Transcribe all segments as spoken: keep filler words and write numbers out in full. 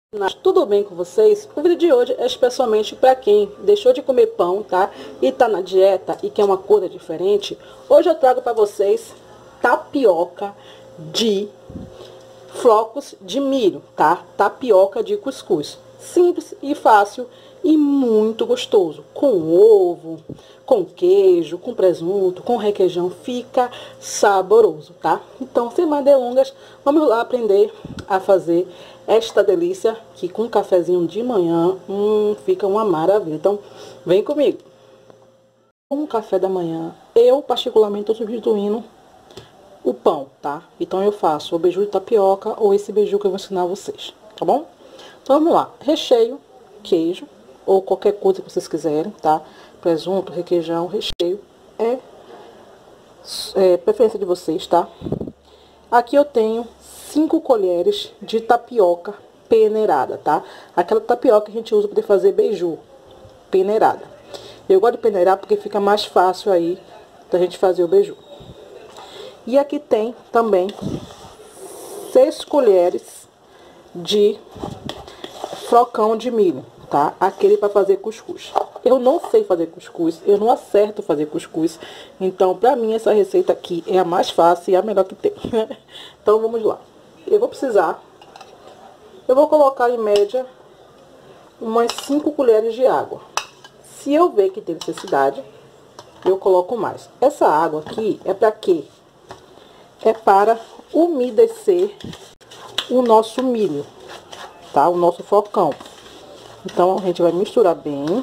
Tudo bem com vocês? O vídeo de hoje é especialmente para quem deixou de comer pão, tá? E tá na dieta e quer uma coisa diferente. Hoje eu trago para vocês tapioca de flocos de milho, tá? Tapioca de cuscuz. Simples e fácil e muito gostoso. Com ovo, com queijo, com presunto, com requeijão. Fica saboroso, tá? Então, sem mais delongas, vamos lá aprender a fazer esta delícia que com um cafezinho de manhã, hum, fica uma maravilha. Então, vem comigo. Com o café da manhã, eu particularmente estou substituindo o pão, tá? Então eu faço o beiju de tapioca ou esse beiju que eu vou ensinar a vocês, tá bom? Então vamos lá. Recheio, queijo ou qualquer coisa que vocês quiserem, tá? Presunto, requeijão, recheio é, é preferência de vocês, tá? Aqui eu tenho cinco colheres de tapioca peneirada, tá? Aquela tapioca que a gente usa para fazer beiju peneirada. Eu gosto de peneirar porque fica mais fácil aí da gente fazer o beiju. E aqui tem também seis colheres de flocão de milho, tá? Aquele para fazer cuscuz. Eu não sei fazer cuscuz, eu não acerto fazer cuscuz. Então, pra mim, essa receita aqui é a mais fácil e a melhor que tem. Então, vamos lá. Eu vou precisar... Eu vou colocar, em média, umas cinco colheres de água. Se eu ver que tem necessidade, eu coloco mais. Essa água aqui é para quê? É para umedecer o nosso milho, tá? O nosso flocão. Então, a gente vai misturar bem.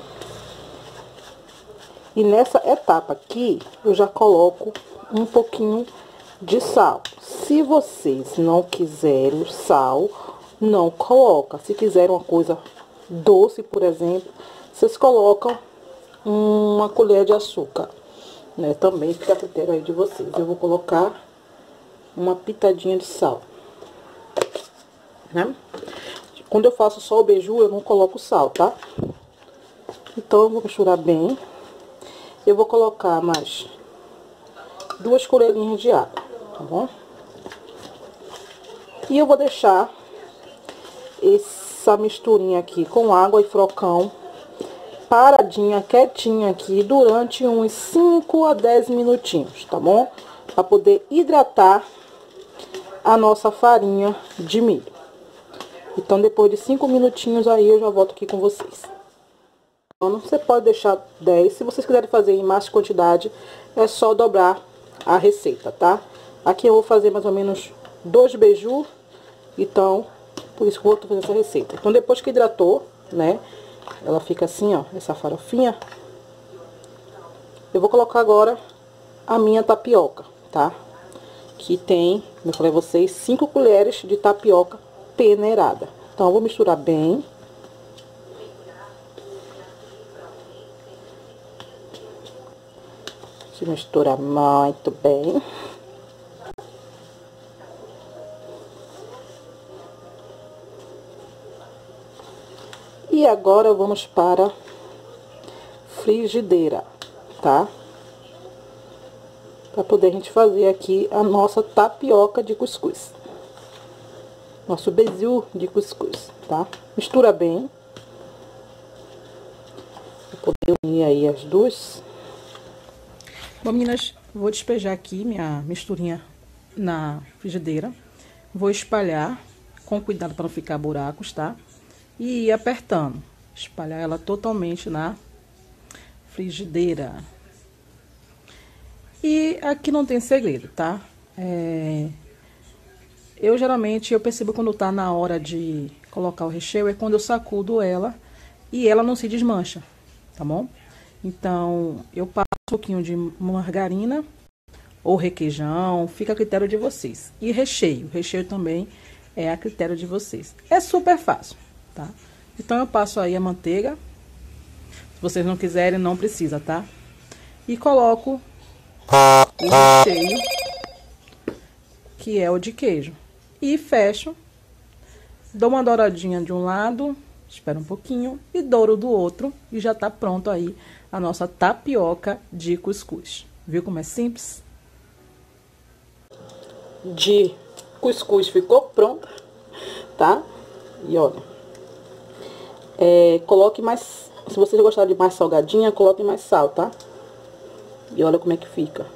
E nessa etapa aqui, eu já coloco um pouquinho de sal. Se vocês não quiserem sal, não coloca. Se quiserem uma coisa doce, por exemplo, vocês colocam uma colher de açúcar, né? Também fica a critério aí de vocês. Eu vou colocar uma pitadinha de sal, né? Quando eu faço só o beiju, eu não coloco sal, tá? Então, eu vou misturar bem. Eu vou colocar mais duas colherinhas de água, tá bom? E eu vou deixar essa misturinha aqui com água e flocão paradinha, quietinha aqui, durante uns cinco a dez minutinhos, tá bom? Para poder hidratar a nossa farinha de milho. Então, depois de cinco minutinhos aí, eu já volto aqui com vocês. Então, você pode deixar dez. Se vocês quiserem fazer em mais quantidade, é só dobrar a receita, tá? Aqui eu vou fazer mais ou menos dois beiju. Então, por isso que eu vou fazer essa receita. Então, depois que hidratou, né? Ela fica assim, ó, essa farofinha. Eu vou colocar agora a minha tapioca, tá? Que tem, como eu falei a vocês, cinco colheres de tapioca peneirada. Então, eu vou misturar bem. Se misturar muito bem. E agora vamos para frigideira, tá? Para poder a gente fazer aqui a nossa tapioca de cuscuz. Nosso beiju de cuscuz, tá? Mistura bem. Para poder unir aí as duas. Bom, meninas, vou despejar aqui minha misturinha na frigideira. Vou espalhar com cuidado para não ficar buracos, tá? E ir apertando. Espalhar ela totalmente na frigideira. E aqui não tem segredo, tá? É... Eu geralmente, eu percebo quando tá na hora de colocar o recheio, é quando eu sacudo ela e ela não se desmancha, tá bom? Então, eu passo um pouquinho de margarina ou requeijão, fica a critério de vocês. E recheio, recheio também é a critério de vocês. É super fácil, tá? Então, eu passo aí a manteiga. Se vocês não quiserem, não precisa, tá? E coloco o recheio, que é o de queijo. E fecho. Dou uma douradinha de um lado, espero um pouquinho, e douro do outro. E já tá pronto aí a nossa tapioca de cuscuz. Viu como é simples? De cuscuz ficou pronta, tá? E olha, É, coloque mais, se vocês gostarem de mais salgadinha, coloque mais sal, tá? E olha como é que fica.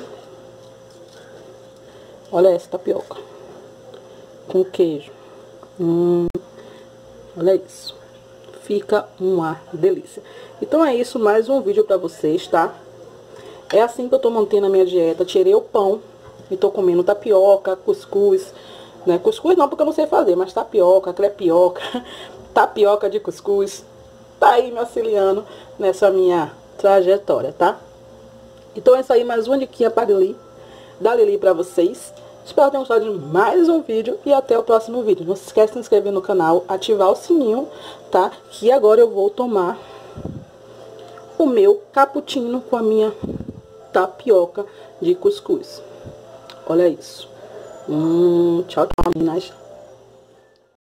Olha essa tapioca. Com queijo. Hum, olha isso. Fica uma delícia. Então é isso, mais um vídeo pra vocês, tá? É assim que eu tô mantendo a minha dieta. Tirei o pão e tô comendo tapioca, cuscuz, né? Cuscuz não, porque eu não sei fazer, mas tapioca, crepioca, tapioca de cuscuz. Tá aí me auxiliando nessa minha trajetória, tá? Então é isso aí, mais uma diquinha para Lili, da Lili pra vocês. Espero que tenham gostado de mais um vídeo e até o próximo vídeo. Não se esqueça de se inscrever no canal, ativar o sininho, tá? Que agora eu vou tomar o meu cappuccino com a minha tapioca de cuscuz. Olha isso. Hum, tchau, tchau, meninas.